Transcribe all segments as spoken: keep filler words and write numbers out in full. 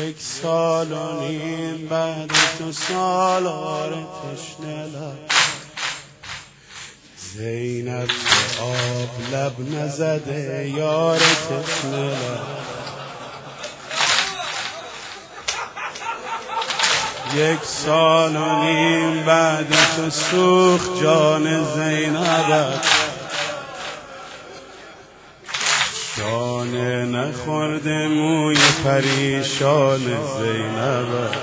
یک سال و نیم بعد تو سالار تشنه لب زینب به آب لب نزده یار تشنه لب یک سال و نیم بعد تو سوخت جان زینبت شانه نخورده موی پریشان زینبت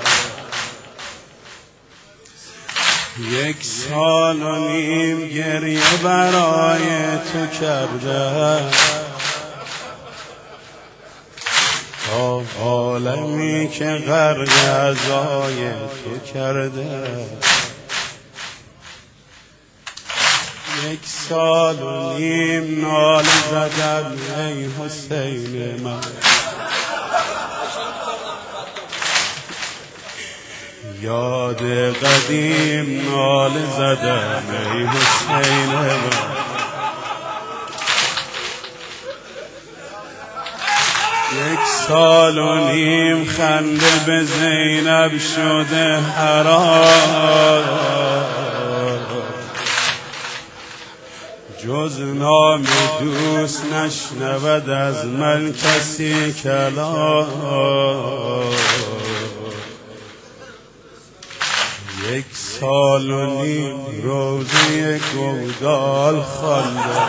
یک سال و نیم گریه برای تو کرده تا عالمی که غرق عزای تو کرده یک سال و نیم نال زدم ای حسین من یاد قدیم نال زدم ای حسین من یک سال و نیم خنده به زینب شده حرام جز نام دوست نشنود از من کسی کلام یک سال و نیم روزه گودال خوانده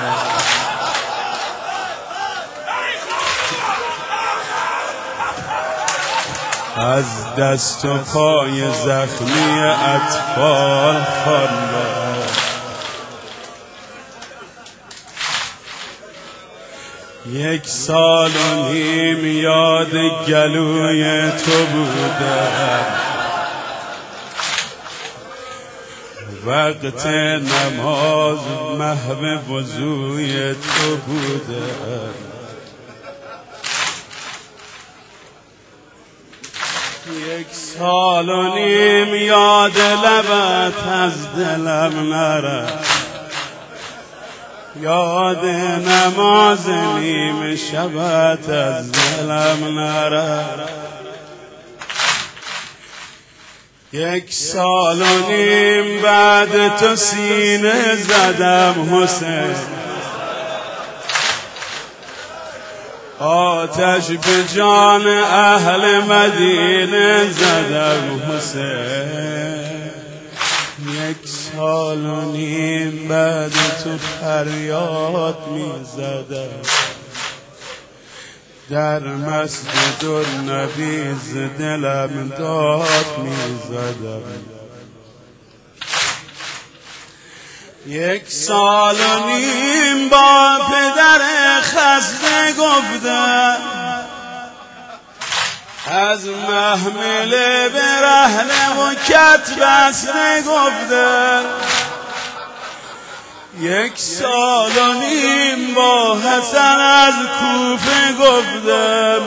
از دست و پای زخمی اطفال خوانده یک سال و نیم یاد گلوی تو بودم وقت نماز محو وضوی تو بودم یک سال و نیم یاد لبت از دلم نرفت یاد نماز نیم شبت از دلم نرفت یک سال و نیم بعد تو سینه زدم حسین آتش به جان اهل مدینه زدم حسین یک سال و نیم بعد تو فریاد می زدم در مسجد النبی ز دلم داد می زدم یک سال و نیم با پدر خسته گفتم از محمله به رهنه و کت بسته گفتم یک سال و نیم با حسن از کوفه گفتم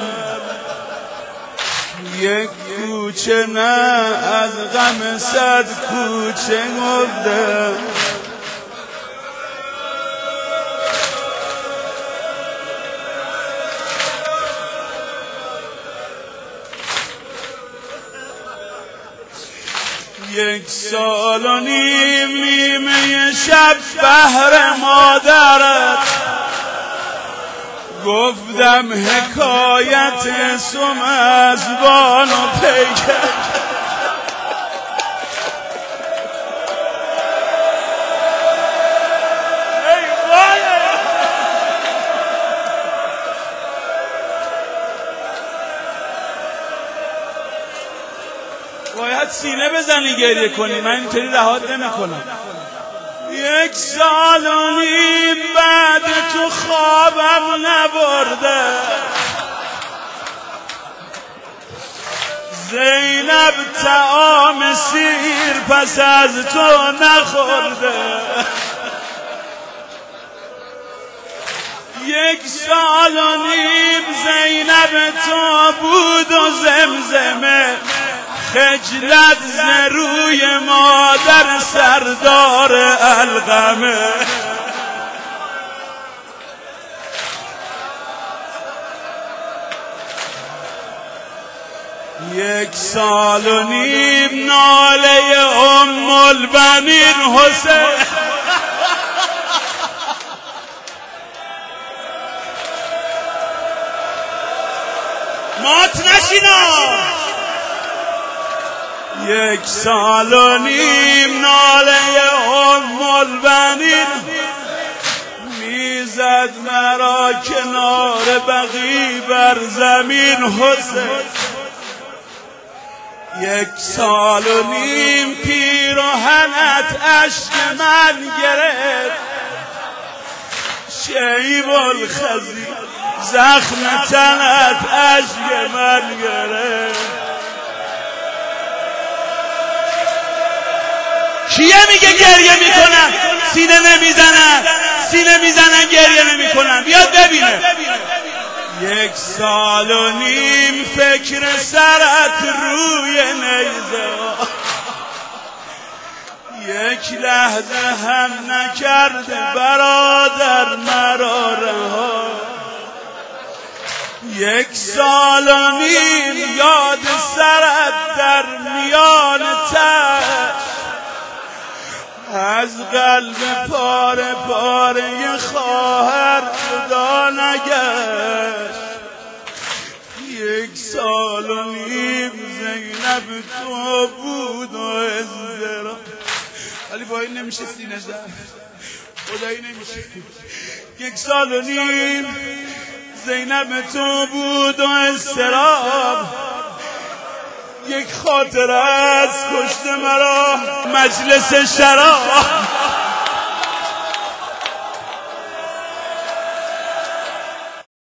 یک کوچه نه از غم صد کوچه گفتم یک سال و نیم نیمه شب بهر مادرت گفتم حکایت سم از بان و پیکر باید سینه بزنی گریه کنی من اینطوری رهات نمی کنم یک سال و نیم بعد تو خوابم نبرده زینب طعام سیر پس از تو نخورده یک سال و نیم زینب تو بود و زمزمه خجلت ز روی مادر سردار القمه یک سال و نیم ناله ام البنین حسین مات نشینا. یک سال و نیم ناله ام البنین میزد مرا کنار بقی بر زمین حسین. یک سال و نیم پیراهنت اشک من گرفت، شیب الخزی زخم تنت اشک من گرفت. کیه میگه گریه میکنن سینه نمیزنن؟ سینه میزنن گریه نمیکنن. بیاد ببینه. یک سال و نیم فکر سرت روی نیزه، یک لحظه هم نکرده برادر مرا رها. یک سال و نیم یاد سرت در میان تش، از قلب پاره پاره خواهر جدا نگشت. یک سال و نیم زینب تو بود و ازدرا، ولی با این نمیشه سینه زد، خدایی نمیشه. یک سال و نیم زینب تو بود و استراب، یک خاطر از کشت مرا مجلس شراب.